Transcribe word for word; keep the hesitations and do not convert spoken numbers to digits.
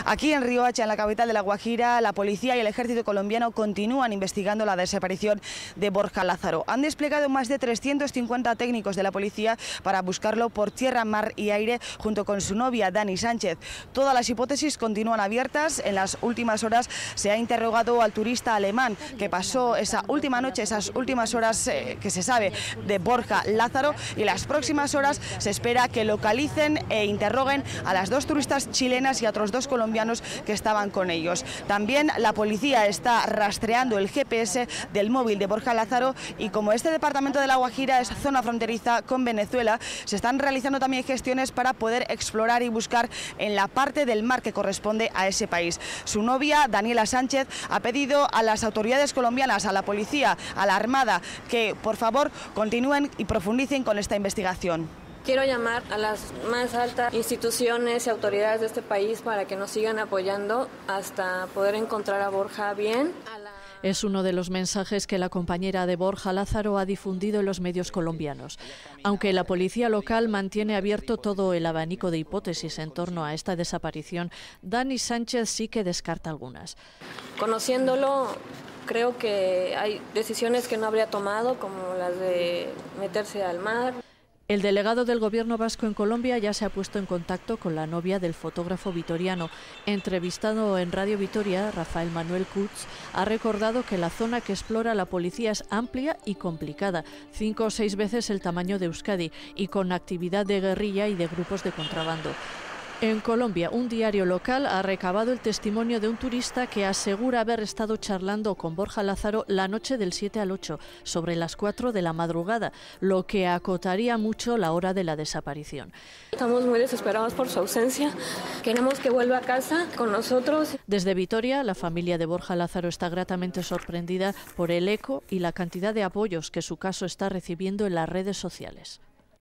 Aquí en Riohacha, en la capital de La Guajira, la policía y el ejército colombiano continúan investigando la desaparición de Borja Lázaro. Han desplegado más de trescientos cincuenta técnicos de la policía para buscarlo por tierra, mar y aire junto con su novia Dani Sánchez. Todas las hipótesis continúan abiertas. En las últimas horas se ha interrogado al turista alemán que pasó esa última noche, esas últimas horas eh, que se sabe de Borja Lázaro, y las próximas horas se espera que localicen e interroguen a las dos turistas chilenas y a otros dos colombianos que estaban con ellos. También la policía está rastreando el G P S del móvil de Borja Lázaro, y como este departamento de La Guajira es zona fronteriza con Venezuela, se están realizando también gestiones para poder explorar y buscar en la parte del mar que corresponde a ese país. Su novia, Daniela Sánchez, ha pedido a las autoridades colombianas, a la policía, a la Armada, que por favor continúen y profundicen con esta investigación. Quiero llamar a las más altas instituciones y autoridades de este país para que nos sigan apoyando hasta poder encontrar a Borja bien. Es uno de los mensajes que la compañera de Borja Lázaro ha difundido en los medios colombianos. Aunque la policía local mantiene abierto todo el abanico de hipótesis en torno a esta desaparición, Dani Sánchez sí que descarta algunas. Conociéndolo, creo que hay decisiones que no habría tomado, como las de meterse al mar. El delegado del Gobierno vasco en Colombia ya se ha puesto en contacto con la novia del fotógrafo vitoriano. Entrevistado en Radio Vitoria, Rafael Manuel Kutz ha recordado que la zona que explora la policía es amplia y complicada, cinco o seis veces el tamaño de Euskadi, y con actividad de guerrilla y de grupos de contrabando. En Colombia, un diario local ha recabado el testimonio de un turista que asegura haber estado charlando con Borja Lázaro la noche del siete al ocho, sobre las cuatro de la madrugada, lo que acotaría mucho la hora de la desaparición. Estamos muy desesperados por su ausencia. Queremos que vuelva a casa con nosotros. Desde Vitoria, la familia de Borja Lázaro está gratamente sorprendida por el eco y la cantidad de apoyos que su caso está recibiendo en las redes sociales.